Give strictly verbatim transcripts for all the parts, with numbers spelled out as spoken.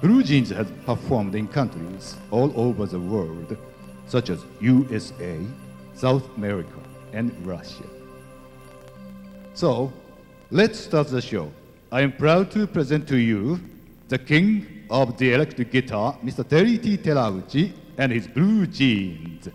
Blue Jeans has performed in countries all over the world, such as U S A, South America, and Russia. So, let's start the show. I am proud to present to you the king of the electric guitar, Mister Terry T. Terauchi, and his Blue Jeans.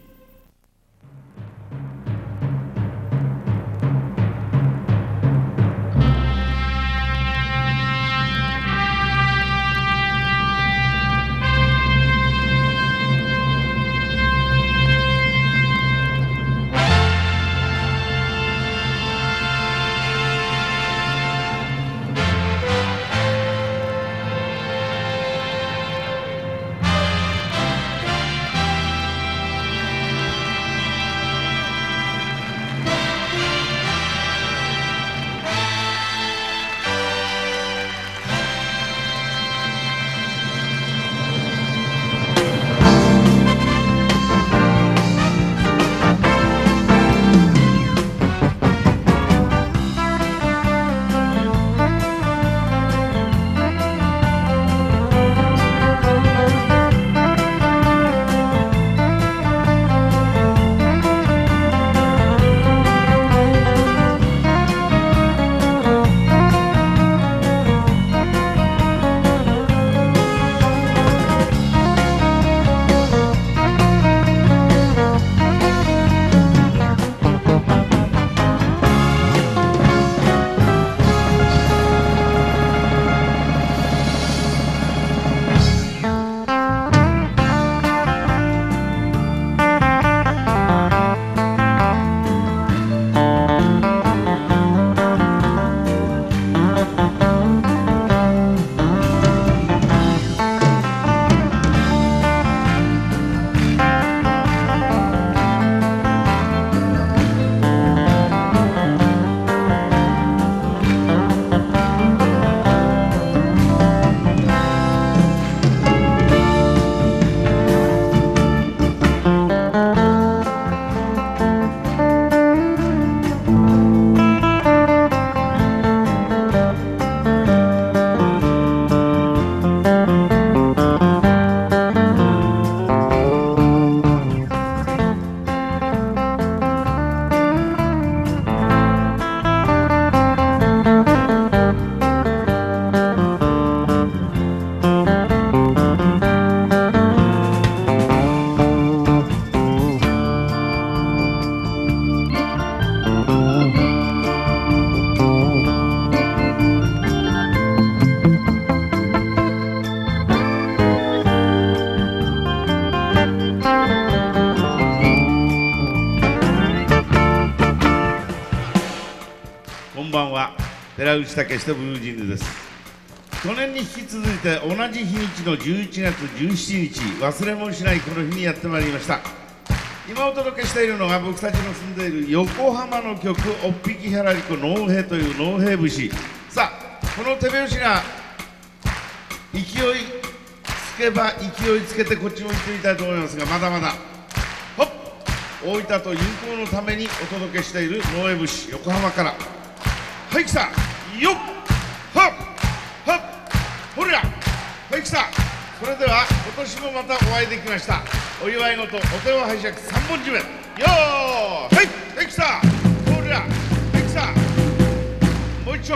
寺内武とブルージーンズです。去年に引き続いて同じ日にちのじゅういちがつじゅうしちにち、忘れもしないこの日にやってまいりました。今お届けしているのが僕たちの住んでいる横浜の曲「おっぴきはらりこ農兵」という農兵節。さあ、この手拍子が勢いつけば勢いつけてこっちも行ってみたいと思いますが、まだまだほっ大分と友好のためにお届けしている農兵節、横浜から。はい、来たよっはっはっほりゃはい、来た。それでは今年もまたお会いできました。お祝い事お手を拝借さんぼん締めよーはいはい、来たほりゃはい、来たもう一丁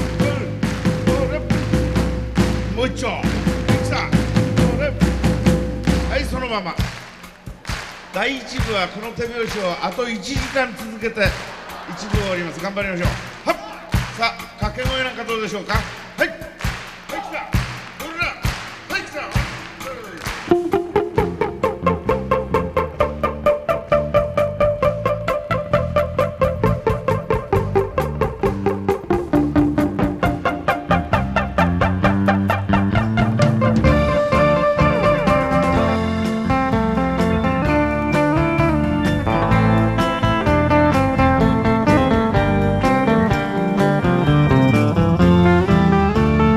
もう一丁はい、来たはい、そのまま。第一部はこの手拍子をあといちじかん続けて一部終わります。頑張りましょう。はっさあ、掛け声なんかどうでしょうか。はいはい、来たほらはい、来た。 「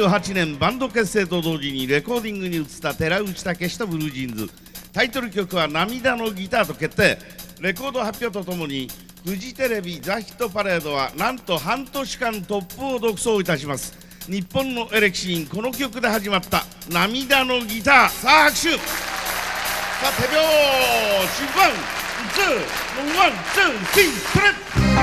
はちねんバンド結成と同時にレコーディングに移った寺内武史とブルージーンズ。タイトル曲は涙のギターと決定。レコード発表とともにフジテレビザ・ヒットパレードはなんと半年間トップを独走いたします。日本のエレキシーン、この曲で始まった涙のギター。さあ拍手。さあ手拍子ワンツーワンツースリーストレッ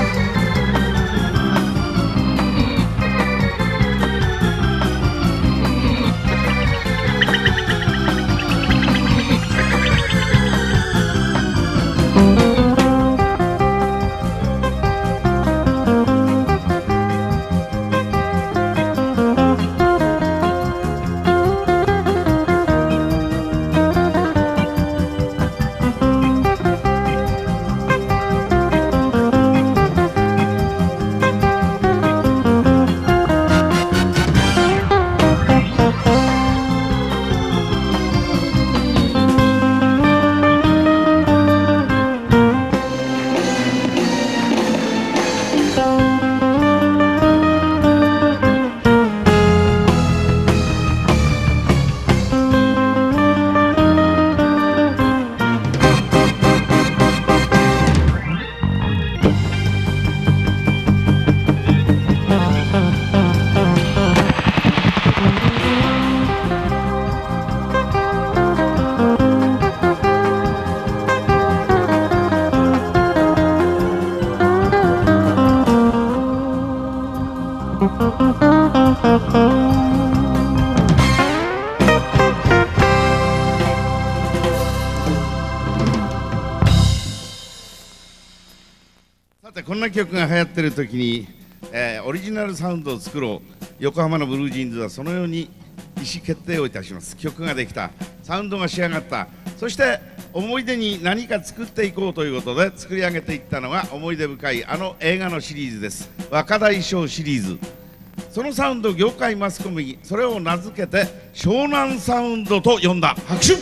こんな曲が流行ってる時に、えー、オリジナルサウンドを作ろう。横浜のブルージーンズはそのように意思決定をいたします。曲ができた、サウンドが仕上がった、そして思い出に何か作っていこうということで作り上げていったのが思い出深いあの映画のシリーズです。若大将シリーズ。そのサウンド、業界マスコミそれを名付けて湘南サウンドと呼んだ。拍手。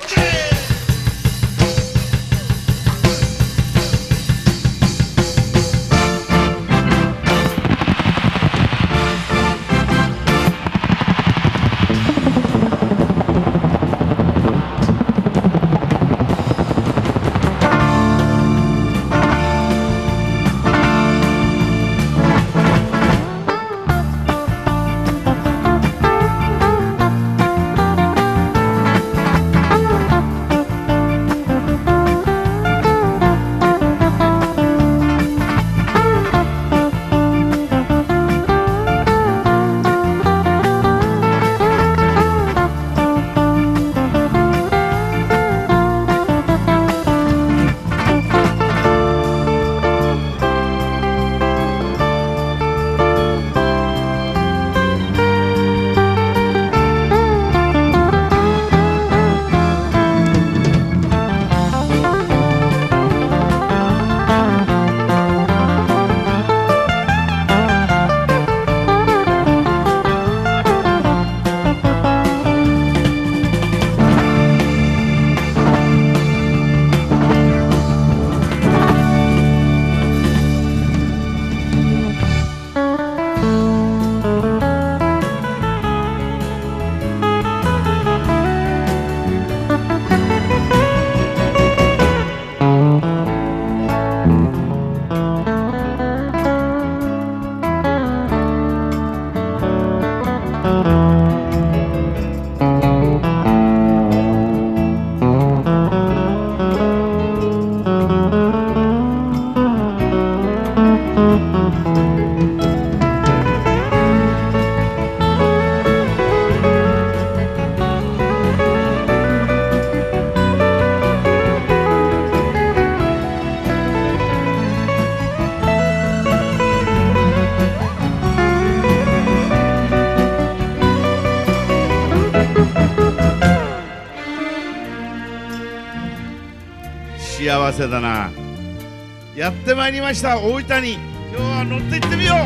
幸せだな。やってまいりました大分に。今日は乗って行ってみよ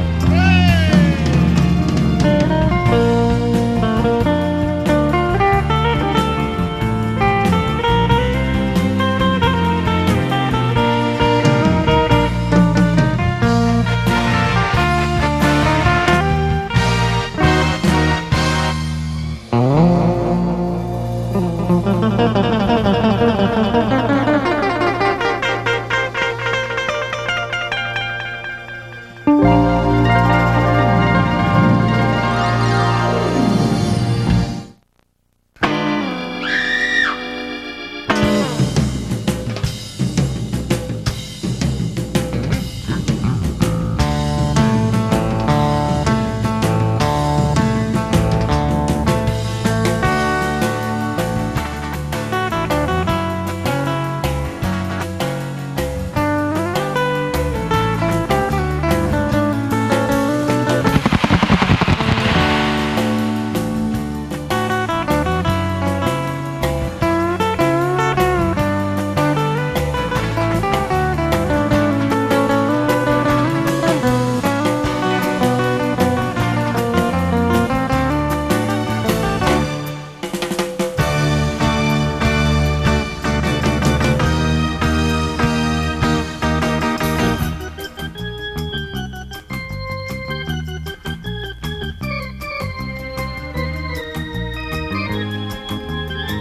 う。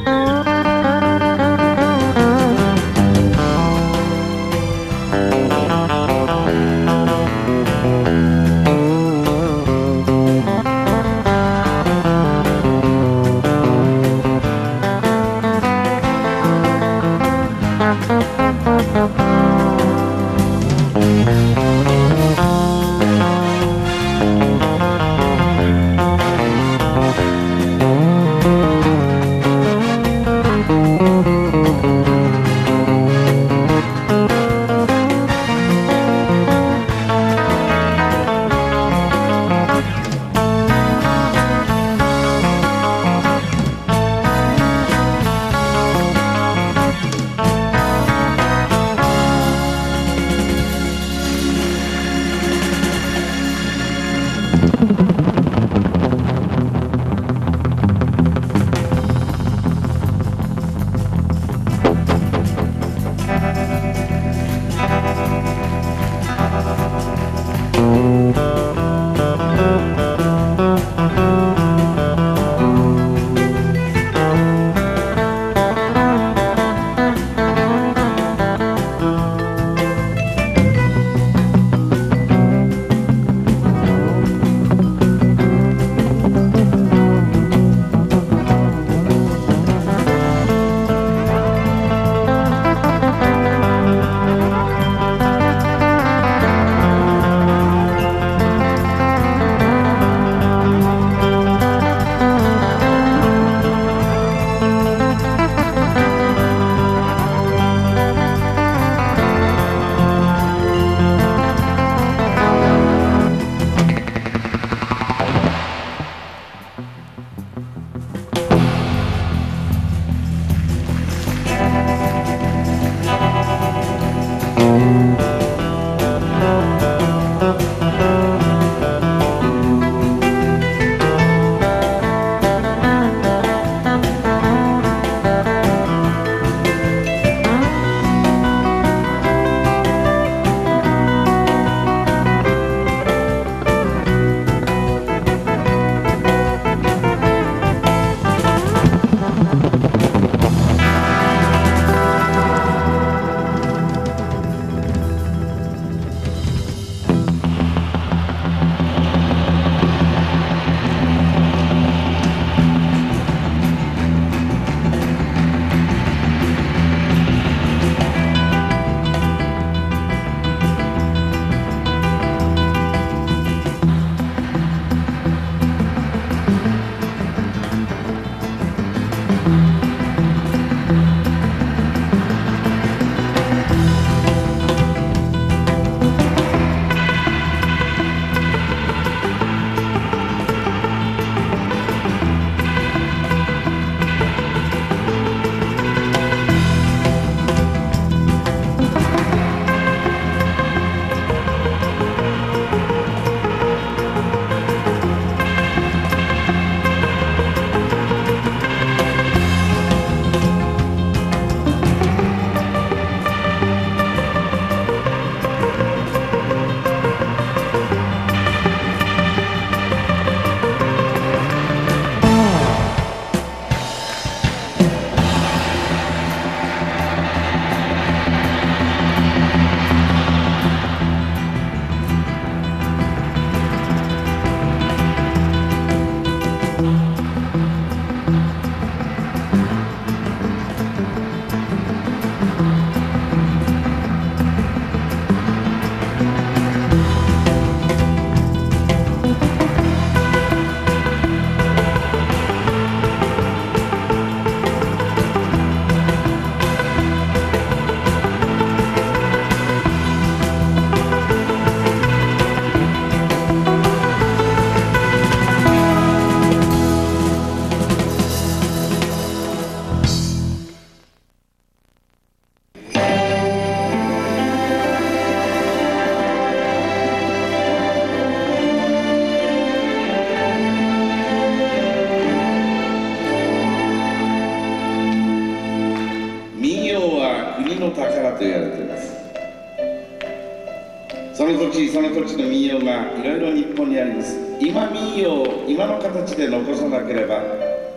その土地その土地の民謡がいろいろ日本にあります。今民謡を今の形で残さなければ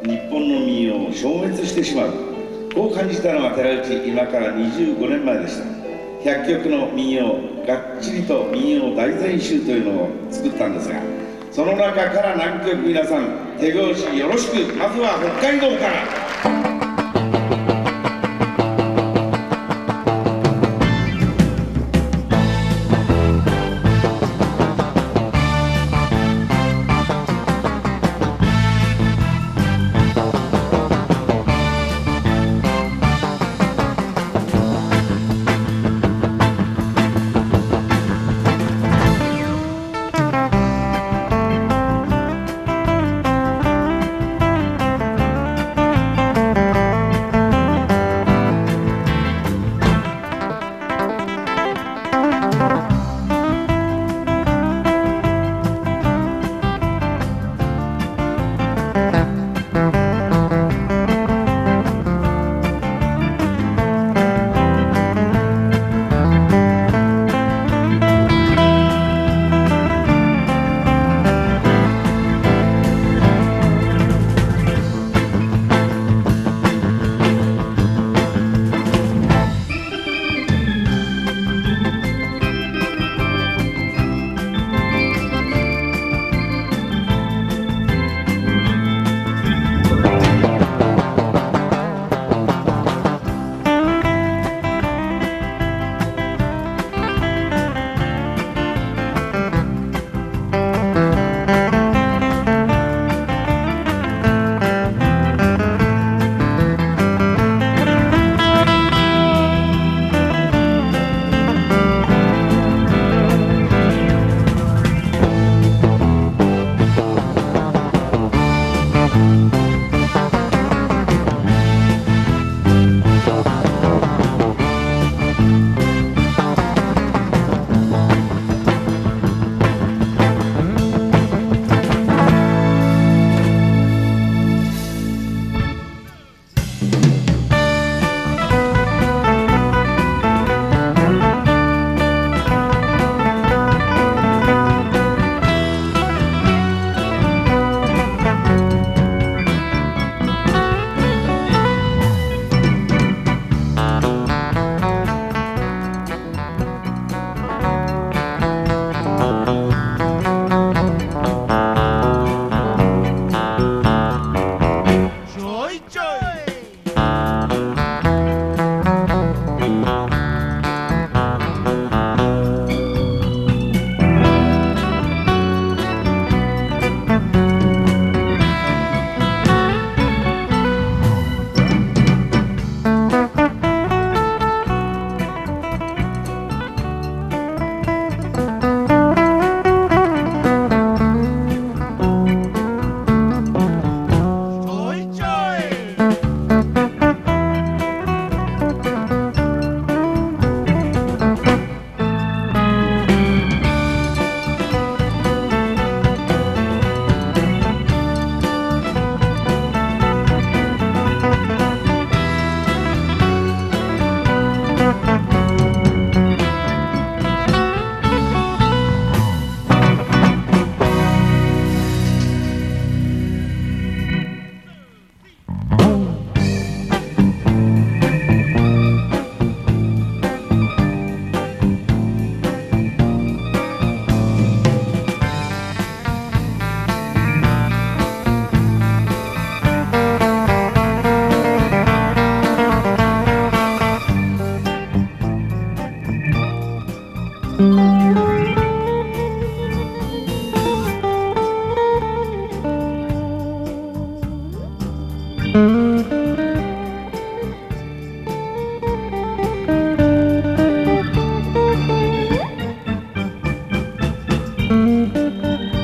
日本の民謡を消滅してしまう、こう感じたのは寺内今からにじゅうごねんまえでした。ひゃっきょくの民謡がっちりと民謡大全集というのを作ったんですが、その中から何曲皆さん手拍子よろしく。まずは北海道から。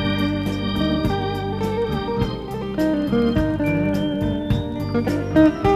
Thank you.